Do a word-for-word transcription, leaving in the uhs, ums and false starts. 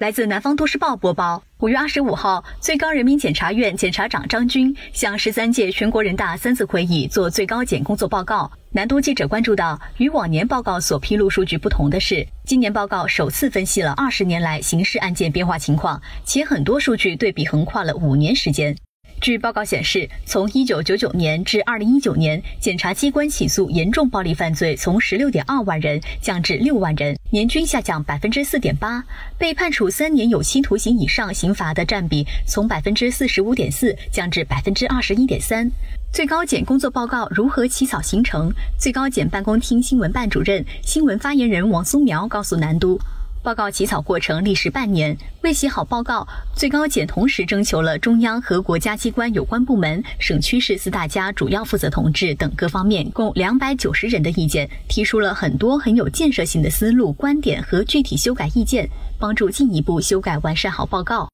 来自南方都市报播报，五月二十五号，最高人民检察院检察长张军向十三届全国人大三次会议作最高检工作报告。南都记者关注到，与往年报告所披露数据不同的是，今年报告首次分析了二十年来刑事案件变化情况，且很多数据对比横跨了五年时间。据报告显示，从一九九九年至二零一九年，检察机关起诉严重暴力犯罪从十六点二万人降至六万人，年均下降百分之四点八。被判处三年有期徒刑以上刑罚的占比从百分之四十五点四降至百分之二十一点三。最高检工作报告如何起草形成？最高检办公厅新闻办主任、新闻发言人王松苗告诉南都，报告起草过程历时半年，为写好报告，最高检同时征求了中央和国家机关有关部门、省区市四大家主要负责同志等各方面共两百九十人的意见，提出了很多很有建设性的思路、观点和具体修改意见，帮助进一步修改完善好报告。